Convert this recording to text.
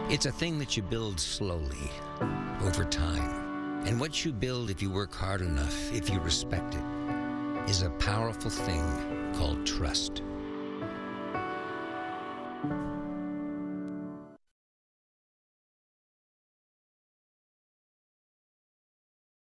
It's a thing that you build slowly, over time. And what you build, if you work hard enough, if you respect it, is a powerful thing called trust.